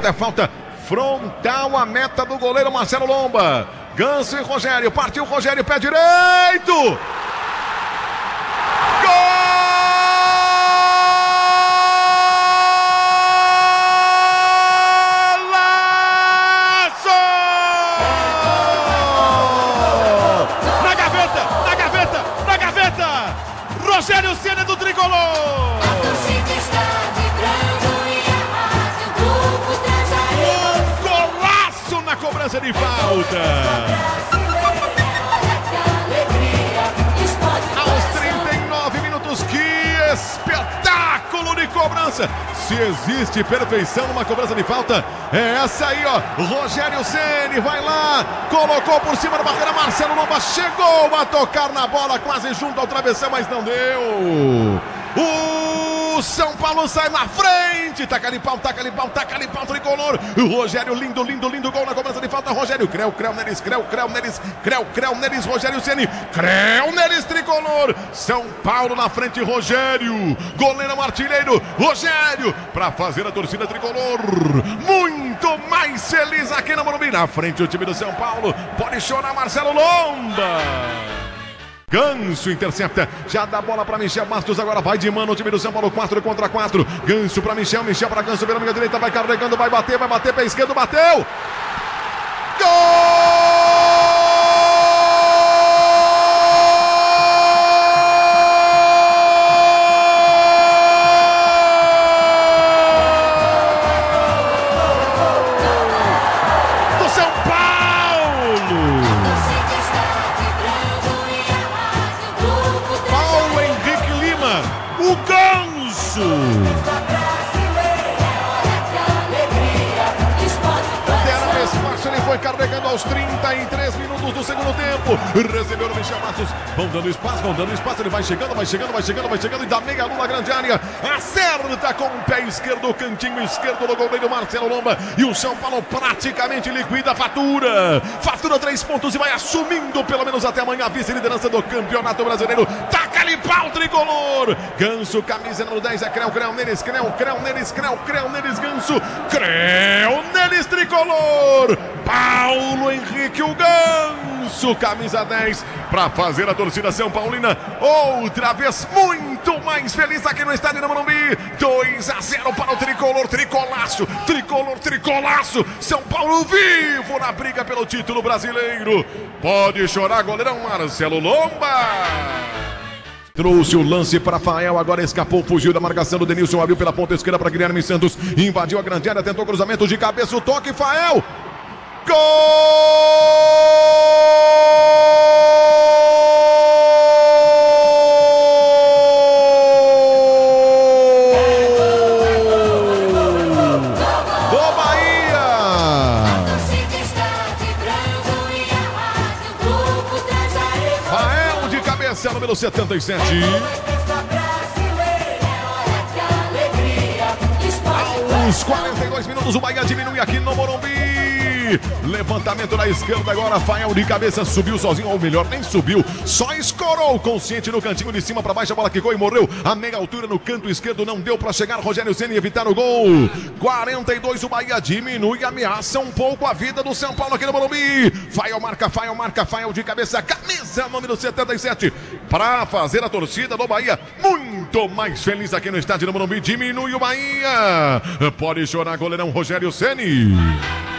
É falta frontal à meta do goleiro Marcelo Lomba. Ganso e Rogério, partiu Rogério, pé direito! Gol! Rogério Ceni do Tricolor! A torcida está vibrando e a rádio Globo traz a golaço na cobrança de falta! Aos 39 minutos, que espetáculo de cobrança! Se existe perfeição numa cobrança de falta, é essa aí, ó. Rogério Ceni vai lá, colocou por cima da barreira, Marcelo Lomba chegou a tocar na bola, quase junto ao travessão, mas não deu. O São Paulo sai na frente, taca ali pau, Tricolor. O Rogério, lindo gol na cobrança de falta. Rogério, creu neles, Rogério Ceni, creu neles, Tricolor. São Paulo na frente, Rogério, goleiro artilheiro, Rogério, pra fazer a torcida Tricolor muito mais feliz aqui na Morumbi. Na frente o time do São Paulo, pode chorar Marcelo Lomba. Ganso intercepta, já dá bola para Michel Bastos, agora vai de mano o time do São Paulo, 4 contra 4. Ganso para Michel para Ganso, pela minha direita, vai carregando, vai bater, pé esquerdo, bateu! Gol! O Ganso! Deram espaço, ele foi carregando aos 33 minutos do segundo tempo. Recebeu no Michel Bastos. Vão dando espaço, ele vai chegando e dá meia lua grande área. Acerta com o pé esquerdo, o cantinho esquerdo do goleiro Marcelo Lomba. E o São Paulo praticamente liquida a fatura. Fatura 3 pontos e vai assumindo pelo menos até amanhã a vice-liderança do Campeonato Brasileiro. Taca ali pau, Tricolor. Ganso, camisa número 10, é creu neles, Ganso. Creu neles, Tricolor. Paulo Henrique, o Ganso, camisa 10, para fazer a torcida São Paulina outra vez muito mais feliz aqui no estádio do Morumbi. 2-0 para o Tricolor, tricolaço. São Paulo vivo na briga pelo título brasileiro. Pode chorar, goleirão Marcelo Lomba. Trouxe o lance para Fael, agora escapou, fugiu da marcação do Denilson, abriu pela ponta esquerda para Guilherme Santos, invadiu a grande área, tentou cruzamento de cabeça, o toque, Fael! Gol! Do Bahia! Fael de cabeça, número 77. Aos 42 minutos, o Bahia diminui aqui no Morumbi. Levantamento na esquerda agora, Fael de cabeça, subiu sozinho, ou melhor, nem subiu, só escorou consciente no cantinho de cima para baixo, a bola quicou e morreu a meia altura no canto esquerdo, não deu para chegar Rogério Ceni evitar o gol. 42, o Bahia diminui e ameaça um pouco a vida do São Paulo aqui no Morumbi. Fael marca, Fael de cabeça, camisa número 77, para fazer a torcida do Bahia muito mais feliz aqui no estádio do Morumbi. Diminui o Bahia, pode chorar goleirão Rogério Ceni.